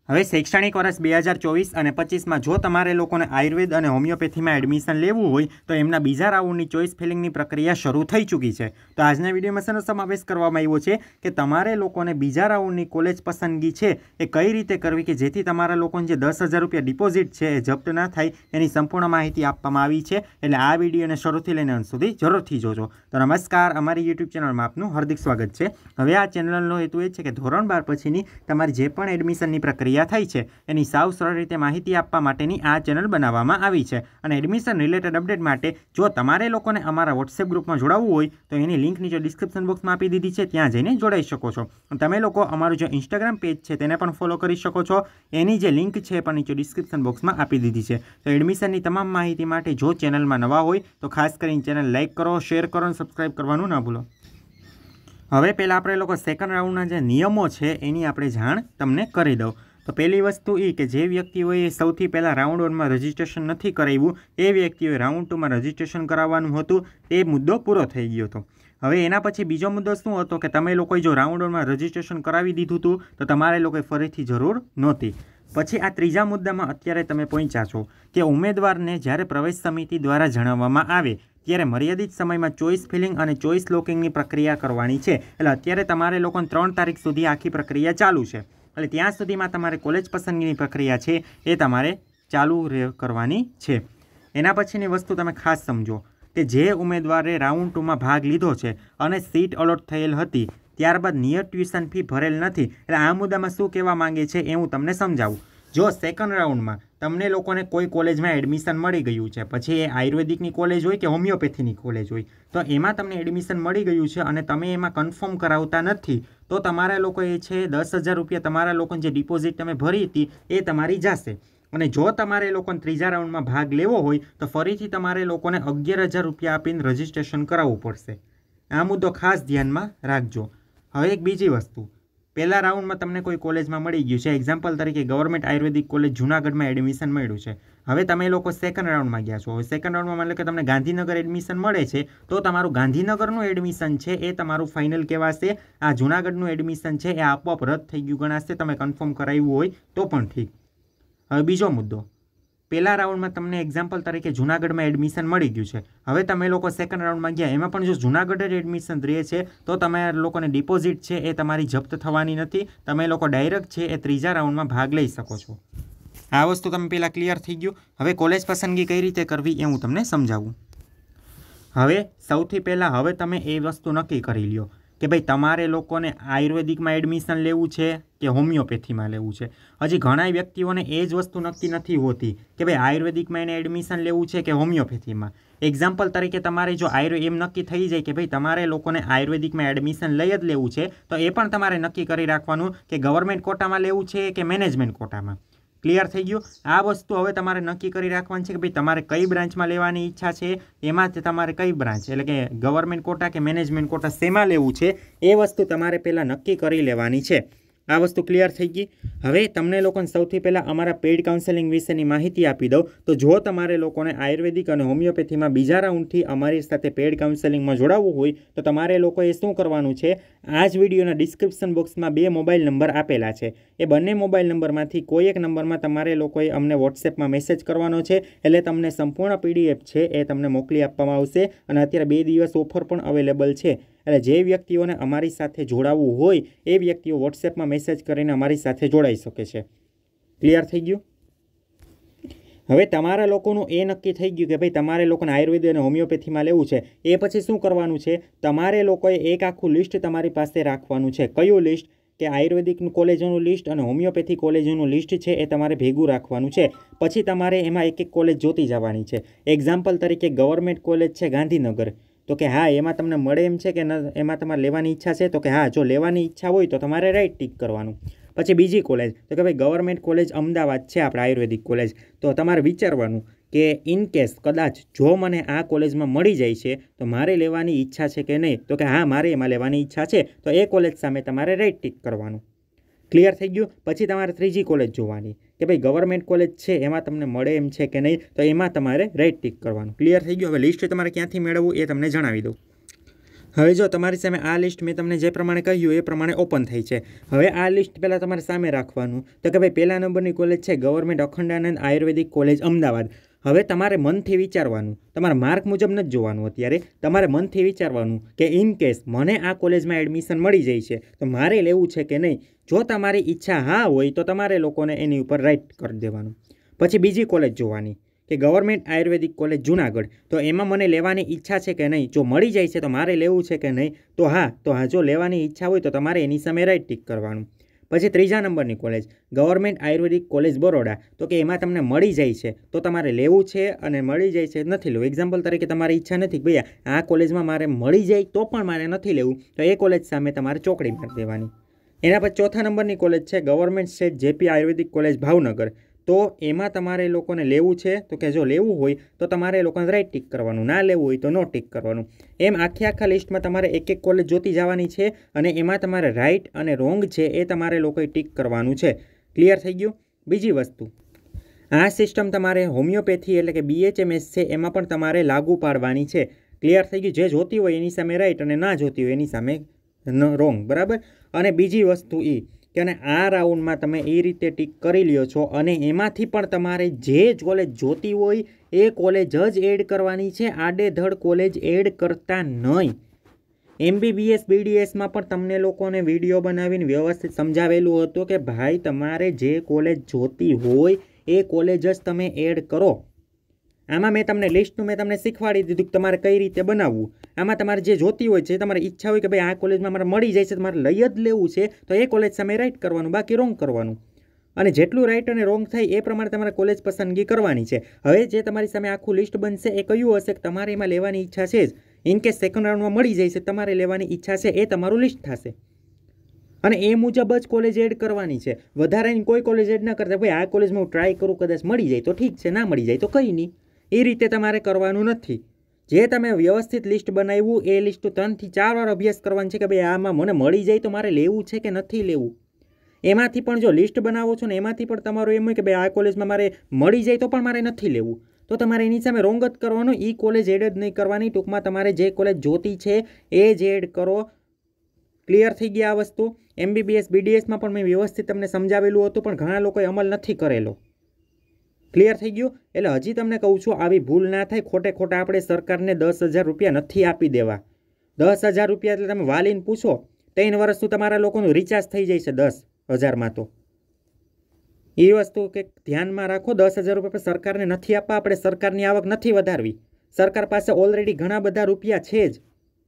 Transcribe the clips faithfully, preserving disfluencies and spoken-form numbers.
હવે શૈક્ષણિક વર્ષ બે હજાર ચોવીસ અને પચીસમાં જો તમારે લોકોને આયુર્વેદ અને હોમિયોપેથીમાં એડમિશન લેવું હોય તો એમના બીજા રાઉન્ડની ચોઇસ ફિલિંગની પ્રક્રિયા શરૂ થઈ ચૂકી છે. તો આજના વિડીયોમાં શેનો સમાવેશ કરવામાં આવ્યો છે કે તમારે લોકોને બીજા રાઉન્ડની કોલેજ પસંદગી છે એ કઈ રીતે કરવી કે જેથી તમારા લોકોને જે દસ હજાર રૂપિયા ડિપોઝિટ છે એ જપ્ત ના થાય એની સંપૂર્ણ માહિતી આપવામાં આવી છે. એટલે આ વિડીયોને શરૂથી લઈને અંત સુધી જરૂરથી જોજો. તો નમસ્કાર, અમારી યુટ્યુબ ચેનલમાં આપનું હાર્દિક સ્વાગત છે. હવે આ ચેનલનો હેતુ એ છે કે ધોરણ બાર પછીની તમારી જે પણ એડમિશનની પ્રક્રિયા થઈ છે એની સાવ સરળ રીતે માહિતી આપવા માટેની આ ચેનલ બનાવવામાં આવી છે. અને એડમિશન રિલેટેડ અપડેટ માટે જો તમારે લોકોને અમારા વોટ્સએપ ગ્રુપમાં જોડાવવું હોય તો એની લિંક નીચે ડિસ્ક્રિપ્શન બોક્સમાં આપી દીધી છે, ત્યાં જઈને જોડાઈ શકો છો. તમે લોકો અમારું જે ઇન્સ્ટાગ્રામ પેજ છે તેને પણ ફોલો કરી શકો છો, એની જે લિંક છે પણ નીચે ડિસ્ક્રિપ્શન બોક્સમાં આપી દીધી છે. તો એડમિશનની તમામ માહિતી માટે જો ચેનલમાં નવા હોય તો ખાસ કરીને ચેનલ લાઇક કરો, શેર કરો અને સબસ્ક્રાઈબ કરવાનું ના ભૂલો. હવે પહેલાં આપણે લોકો સેકન્ડ રાઉન્ડના જે નિયમો છે એની આપણે જાણ તમને કરી દઉં. તો પહેલી વસ્તુ એ કે જે વ્યક્તિઓએ સૌથી પહેલાં રાઉન્ડ વનમાં રજિસ્ટ્રેશન નથી કરાવ્યું એ વ્યક્તિઓએ રાઉન્ડ ટુમાં રજિસ્ટ્રેશન કરાવવાનું હતું. એ મુદ્દો પૂરો થઈ ગયો હતો. હવે એના પછી બીજો મુદ્દો શું હતો કે તમે લોકોએ જો રાઉન્ડ વનમાં રજિસ્ટ્રેશન કરાવી દીધું હતું તો તમારે લોકોએ ફરીથી જરૂર નહોતી. પછી આ ત્રીજા મુદ્દામાં અત્યારે તમે પહોંચ્યા છો કે ઉમેદવારને જ્યારે પ્રવેશ સમિતિ દ્વારા જણાવવામાં આવે ત્યારે મર્યાદિત સમયમાં ચોઇસ ફિલિંગ અને ચોઇસ લોકિંગની પ્રક્રિયા કરવાની છે. એટલે અત્યારે તમારે લોકોને ત્રણ તારીખ સુધી આખી પ્રક્રિયા ચાલુ છે. એટલે ત્યાં સુધીમાં તમારે કોલેજ પસંદગીની પ્રક્રિયા છે એ તમારે ચાલુ કરવાની છે. એના પછીની વસ્તુ તમે ખાસ સમજો કે જે ઉમેદવારે રાઉન્ડ ટુમાં ભાગ લીધો છે અને સીટ અલોટ થયેલ હતી ત્યારબાદ નિયત ટ્યુશન ફી ભરેલ નથી. એટલે આ મુદ્દામાં શું કહેવા માંગે છે એ હું તમને સમજાવું. જો સેકન્ડ રાઉન્ડમાં તમને લોકોને કોઈ કોલેજમાં એડમિશન મળી ગયું છે, પછી એ આયુર્વેદિકની કોલેજ હોય કે હોમિયોપેથીની કોલેજ હોય, તો એમાં તમને એડમિશન મળી ગયું છે અને તમે એમાં કન્ફર્મ કરાવતા નથી તો તમારા લોકો એ છે દસ હજાર રૂપિયા તમારા લોકોને જે ડિપોઝિટ તમે ભરી હતી એ તમારી જશે. અને જો તમારે લોકોને ત્રીજા રાઉન્ડમાં ભાગ લેવો હોય તો ફરીથી તમારે લોકોને અગિયાર હજાર રૂપિયા આપીને રજિસ્ટ્રેશન કરાવવું પડશે. આ મુદ્દો ખાસ ધ્યાનમાં રાખજો. હવે એક બીજી વસ્તુ, પહેલા રાઉન્ડમાં તમને કોઈ કોલેજમાં મળી ગયું છે, એક્ઝામ્પલ તરીકે ગવર્મેન્ટ આયુર્વેદિક કોલેજ જૂનાગઢમાં એડમિશન મળ્યું છે. હવે તમે લોકો સેકન્ડ રાઉન્ડમાં ગયા છો. હવે સેકન્ડ રાઉન્ડમાં માની લો કે તમને ગાંધીનગર એડમિશન મળે છે તો તમારું ગાંધીનગરનું એડમિશન છે એ તમારું ફાઇનલ કહેવાશે. આ જૂનાગઢનું એડમિશન છે એ આપોઆપ રદ થઈ ગયું ગણાશે. તમે કન્ફર્મ કરાવ્યું હોય તો પણ ઠીક. હવે બીજો મુદ્દો, પહેલા રાઉન્ડમાં તમને એક્ઝામ્પલ તરીકે જૂનાગઢમાં એડમિશન મળી ગયું છે. હવે તમે લોકો સેકન્ડ રાઉન્ડમાં ગયા, એમાં પણ જો જૂનાગઢ જ એડમિશન રહે છે તો તમારા લોકોને ડિપોઝિટ છે એ તમારી જપ્ત થવાની નથી. તમે લોકો ડાયરેક્ટ છે એ ત્રીજા રાઉન્ડમાં ભાગ લઈ શકો છો. આ વસ્તુ તમે પહેલાં ક્લિયર થઈ ગયું. હવે કોલેજ પસંદગી કઈ રીતે કરવી એ હું તમને સમજાવું. હવે સૌથી પહેલાં હવે તમે એ વસ્તુ નક્કી કરી લ્યો કે ભાઈ તમારે લોકોને આયુર્વેદિકમાં એડમિશન લેવું છે કે હોમિયોપેથીમાં લેવું છે. હજી ઘણા વ્યક્તિઓને એ જ વસ્તુ નક્કી નથી હોતી કે ભાઈ આયુર્વેદિકમાં એને એડમિશન લેવું છે કે હોમિયોપેથીમાં. એક્ઝામ્પલ તરીકે તમારે જો આયુર્ એમ નક્કી થઈ જાય કે ભાઈ તમારે લોકોને આયુર્વેદિકમાં એડમિશન લઈ જ લેવું છે તો એ પણ તમારે નક્કી કરી રાખવાનું કે ગવર્મેન્ટ કોટામાં લેવું છે કે મેનેજમેન્ટ કોટામાં. ક્લિયર થઈ ગયું. આ વસ્તુ હવે તમારે નક્કી કરી રાખવાની છે કે ભાઈ તમારે કઈ બ્રાન્ચમાં લેવાની ઈચ્છા છે, એમાં તમારે કઈ બ્રાન્ચ એટલે કે ગવર્મેન્ટ કોટા કે મેનેજમેન્ટ કોટા શેમાં લેવું છે એ વસ્તુ તમારે પહેલાં નક્કી કરી લેવાની છે. આ વસ્તુ ક્લિયર થઈ ગઈ. હવે તમને લોકોને સૌથી પહેલાં અમારા પેઇડ કાઉન્સેલિંગ વિશેની માહિતી આપી દઉં. તો જો તમારે લોકોને આયુર્વેદિક અને હોમિયોપેથીમાં બીજા રાઉન્ડથી અમારી સાથે પેઇડ કાઉન્સેલિંગમાં જોડાવવું હોય તો તમારે લોકોએ શું કરવાનું છે, આ જ વિડીયોના ડિસ્ક્રિપ્શન બોક્સમાં બે મોબાઈલ નંબર આપેલા છે. એ બંને મોબાઈલ નંબરમાંથી કોઈ એક નંબરમાં તમારે લોકોએ અમને વોટ્સએપમાં મેસેજ કરવાનો છે. એટલે તમને સંપૂર્ણ પીડીએફ છે એ તમને મોકલી આપવામાં આવશે. અને અત્યારે બે દિવસ ઓફર પણ અવેલેબલ છે. એટલે જે વ્યક્તિઓને અમારી સાથે જોડાવવું હોય એ વ્યક્તિઓ વોટ્સએપમાં મેસેજ કરીને અમારી સાથે જોડાઈ શકે છે. ક્લિયર થઈ ગયું. હવે તમારા લોકોનું એ નક્કી થઈ ગયું કે ભાઈ તમારે લોકોને આયુર્વેદ અને હોમિયોપેથીમાં લેવું છે. એ પછી શું કરવાનું છે, તમારે લોકોએ એક આખું લિસ્ટ તમારી પાસે રાખવાનું છે. કયું લિસ્ટ કે આયુર્વેદિક કોલેજોનું લિસ્ટ અને હોમિયોપેથી કોલેજોનું લિસ્ટ છે એ તમારે ભેગું રાખવાનું છે. પછી તમારે એમાં એક એક કોલેજ જોતી જવાની છે. એક્ઝામ્પલ તરીકે ગવર્મેન્ટ કોલેજ છે ગાંધીનગર, તો કે હા એમાં તમને મળે એમ છે કે એમાં તમારે લેવાની ઈચ્છા છે, તો કે હા જો લેવાની ઈચ્છા હોય તો તમારે રાઈટ ટિક કરવાનું. પછી બીજી કોલેજ તો કે ભાઈ ગવર્મેન્ટ કોલેજ અમદાવાદ છે આપણે આયુર્વેદિક કોલેજ, તો તમારે વિચારવાનું કે ઇન કેસ કદાચ જો મને આ કોલેજમાં મળી જાય છે તો મારે લેવાની ઈચ્છા છે કે નહીં, તો કે હા મારે એમાં લેવાની ઈચ્છા છે, તો એ કોલેજ સામે તમારે રાઈટ ટિક કરવાનું. ક્લિયર થઈ ગયું. પછી તમારે ત્રીજી કોલેજ જોવાની કે ભાઈ ગવર્મેન્ટ કોલેજ છે એમાં તમને મળે એમ છે કે નહીં, તો એમાં તમારે રાઈટ ટિક કરવાનું. ક્લિયર થઈ ગયું. હવે લિસ્ટ તમારે ક્યાંથી મેળવવું એ તમને જણાવી દઉં. હવે જો તમારી સામે આ લિસ્ટ મેં તમને જે પ્રમાણે કહ્યું એ પ્રમાણે ઓપન થઈ છે. હવે આ લિસ્ટ પહેલાં તમારે સામે રાખવાનું તો કે ભાઈ પહેલા નંબરની કોલેજ છે ગવર્મેન્ટ અખંડાનંદ આયુર્વેદિક કોલેજ અમદાવાદ. હવે તમારે મનથી વિચારવાનું, તમારા માર્ક મુજબ નથી જોવાનું. અત્યારે તમારે મનથી વિચારવાનું કે ઇન કેસ મને આ કોલેજમાં એડમિશન મળી જાય છે તો મારે લેવું છે કે નહીં. જો તમારી ઈચ્છા હા હોય તો તમારે લોકોને એની ઉપર રાઇટ કરી દેવાનું. પછી બીજી કોલેજ જોવાની કે ગવર્મેન્ટ આયુર્વેદિક કોલેજ જુનાગઢ, તો એમાં મને લેવાની ઈચ્છા છે કે નહીં. જો મળી જાય છે તો મારે લેવું છે કે નહીં, તો હા તો હા જો લેવાની ઈચ્છા હોય તો તમારે એની સામે રાઇટ ટિક કરવાનું. પછી ત્રીજા નંબરની college government ayurvedic college Baroda, તો કે એમાં તમને મળી જાય છે તો તમારે લેવું છે અને મળી જાય છે નથી લેવું. એક્ઝામ્પલ તરીકે તમારી ઈચ્છા નથી કે ભાઈ આ કોલેજમાં મારે મળી જાય તો પણ મારે નથી લેવું, તો એ કોલેજ સામે તમારે ચોકડી મારી દેવાની. એના પછી ચોથા નંબરની કોલેજ છે government state JP ayurvedic college Bhavnagar, તો એમાં તમારે લોકોને લેવું છે તો કે જો લેવું હોય તો તમારે લોકોને રાઇટ ટિક કરવાનું, ના લેવું હોય તો નો ટિક કરવાનું. એમ આખી આખા લિસ્ટમાં તમારે એક એક કોલેજ જોતી જવાની છે અને એમાં તમારે રાઇટ અને રોંગ છે એ તમારે લોકોએ ટિક કરવાનું છે. ક્લિયર થઈ ગયું? બીજી વસ્તુ, આ સિસ્ટમ તમારે હોમિયોપેથી એટલે કે બીએચએમએસ છે એમાં પણ તમારે લાગુ પાડવાની છે. ક્લિયર થઈ ગયું? જે જોતી હોય એની સામે રાઇટ અને ના જોતી હોય એની સામે રોંગ. બરાબર. અને બીજી વસ્તુ એ કે અને આ રાઉન્ડમાં તમે એ રીતે ટિક કરી લ્યો છો અને એમાંથી પણ તમારે જે કોલેજ જોતી હોય એ કોલેજ જ એડ કરવાની છે, આડેધડ કોલેજ એડ કરતા નહીં. એમબીબીએસ બીડીએસમાં પણ તમને લોકોને વિડીયો બનાવીને વ્યવસ્થિત સમજાવેલું હતું કે ભાઈ તમારે જે કોલેજ જોતી હોય એ કોલેજ જ તમે એડ કરો. આમાં મેં તમને લિસ્ટનું મેં તમને શીખવાડી દીધું કે તમારે કઈ રીતે બનાવવું. આમાં તમારે જે જોતી હોય છે, તમારી ઈચ્છા હોય કે ભાઈ આ કોલેજમાં મારે મળી જાય છે તમારે લઈ જ લેવું છે તો એ કોલેજ સામે રાઇટ કરવાનું, બાકી રોંગ કરવાનું. અને જેટલું રાઇટ અને રોંગ થાય એ પ્રમાણે તમારે કોલેજ પસંદગી કરવાની છે. હવે જે તમારી સામે આખું લિસ્ટ બનશે એ કયું હશે કે તમારે એમાં લેવાની ઈચ્છા છે જ. ઇન કેસ સેકન્ડ રાઉન્ડમાં મળી જાય છે તમારે લેવાની ઈચ્છા છે એ તમારું લિસ્ટ થશે અને એ મુજબ જ કોલેજ એડ કરવાની છે. વધારાની કોઈ કોલેજ એડ ના કરતા ભાઈ આ કોલેજમાં હું ટ્રાય કરું, કદાચ મળી જાય તો ઠીક છે, ના મળી જાય તો કંઈ નહીં. એ રીતે તમારે કરવાનું નથી. જે તમે વ્યવસ્થિત લિસ્ટ બનાવ્યું એ લિસ્ટ ત્રણથી ચાર વાર અભ્યાસ કરવાનો છે કે ભાઈ આમાં મને મળી જાય તો મારે લેવું છે કે નથી લેવું. એમાંથી પણ જો લિસ્ટ બનાવો છો ને એમાંથી પણ તમારું એમ હોય કે ભાઈ આ કોલેજમાં મારે મળી જાય તો પણ મારે નથી લેવું, તો તમારે એની સામે રોંગ જ કરવાનો, એ કોલેજ એડ જ નહીં કરવાની. ટૂંકમાં તમારે જે કોલેજ જોતી છે એ જ એડ કરો. ક્લિયર થઈ ગયા આ વસ્તુ? એમબીબીએસ બીડીએસમાં પણ મેં વ્યવસ્થિત તમને સમજાવેલું હતું પણ ઘણા લોકોએ અમલ નથી કરેલો. ક્લિયર થઈ ગયું? એટલે હજી તમને કહું છું આવી ભૂલ ના થાય. ખોટે ખોટા આપણે સરકારને દસ હજાર રૂપિયા નથી આપી દેવા. દસ હજાર રૂપિયા એટલે તમે વાલીને પૂછો ત્રણ વર્ષથી તમારા લોકોનું રિચાર્જ થઈ જાય છે દસ હજારમાં. તો એ વસ્તુ કે ધ્યાનમાં રાખો. દસ હજાર રૂપિયા સરકારને નથી આપવા. આપણે સરકારની આવક નથી વધારવી. સરકાર પાસે ઓલરેડી ઘણા બધા રૂપિયા છે જ.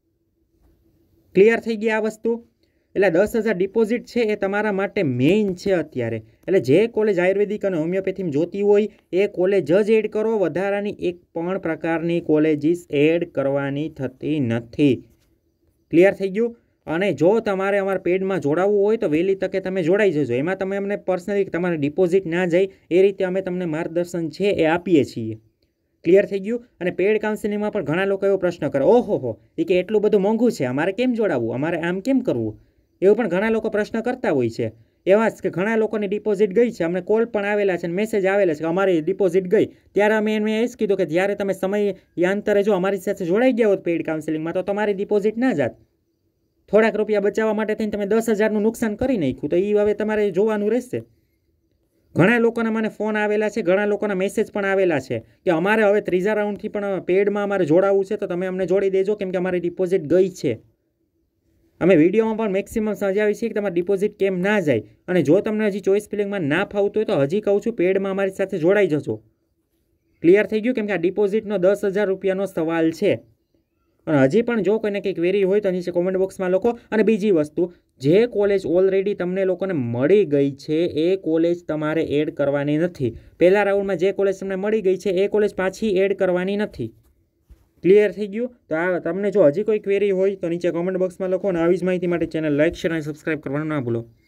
ક્લિયર થઈ ગઈ આ વસ્તુ? એટલે દસ હજાર ડિપોઝિટ છે એ તમારા માટે મેઇન છે અત્યારે. એટલે જે કોલેજ આયુર્વેદિક અને હોમિયોપેથીમાં જોતી હોય એ કોલેજ જ એડ કરો. વધારાની એક પણ પ્રકારની કોલેજીસ એડ કરવાની થતી નથી. ક્લિયર થઈ ગયું? અને જો તમારે અમારા પેડમાં જોડાવવું હોય તો વહેલી તકે તમે જોડાઈ જજો. એમાં તમે અમને પર્સનલી તમારે ડિપોઝિટ ના જાય એ રીતે અમે તમને માર્ગદર્શન છે એ આપીએ છીએ. ક્લિયર થઈ ગયું? અને પેડ કાઉન્સિલિંગમાં પણ ઘણા લોકો એવો પ્રશ્ન કરે, ઓહો હો એ કે એટલું બધું મોંઘું છે, અમારે કેમ જોડાવવું, અમારે આમ કેમ કરવું, એવું પણ ઘણા લોકો પ્રશ્ન કરતા હોય છે. એવા જ કે ઘણા લોકોની ડિપોઝિટ ગઈ છે, અમને કોલ પણ આવેલા છે અને મેસેજ આવેલા છે કે અમારી ડિપોઝિટ ગઈ. ત્યારે અમે એને એ જ કીધું કે જ્યારે તમે સમય યાંતરે જો અમારી સાથે જોડાઈ ગયા હોત પેઇડ કાઉન્સિલિંગમાં તો તમારી ડિપોઝિટ ના જાત. થોડાક રૂપિયા બચાવવા માટે થઈને તમે દસ હજારનું નુકસાન કરી નાખ્યું, તો એ હવે તમારે જોવાનું રહેશે. ઘણા લોકોના મને ફોન આવેલા છે, ઘણા લોકોના મેસેજ પણ આવેલા છે કે અમારે હવે ત્રીજા રાઉન્ડથી પણ પેડમાં અમારે જોડાવવું છે તો તમે અમને જોડી દેજો કેમ કે અમારી ડિપોઝિટ ગઈ છે. અમે વિડીયોમાં પણ મેક્સિમમ સમજાવી છીએ કે તમારે ડિપોઝિટ કેમ ના જાય. અને જો તમને હજી ચોઈસ ફિલિંગમાં ના ફાવતું હોય તો હજી કહું છું પેડમાં અમારી સાથે જોડાઈ જજો. ક્લિયર થઈ ગયું? કેમ કે આ ડિપોઝિટનો દસ હજાર રૂપિયાનો સવાલ છે. અને હજી પણ જો કોઈને કંઈ ક્વેરી હોય તો નીચે કોમેન્ટ બોક્સમાં લખો. અને બીજી વસ્તુ, જે કોલેજ ઓલરેડી તમને લોકોને મળી ગઈ છે એ કોલેજ તમારે એડ કરવાની નથી. પહેલા રાઉન્ડમાં જે કોલેજ તમને મળી ગઈ છે એ કોલેજ પાછી એડ કરવાની નથી. ક્લિયર થઈ ગયું? તો આ તમને જો હજી કોઈ ક્વેરી હોય તો નીચે કોમેન્ટ બોક્સમાં લખો અને આવી જ માહિતી માટે ચેનલ લાઈક, શેર અને સબસ્ક્રાઈબ કરવાનું ના ભૂલો.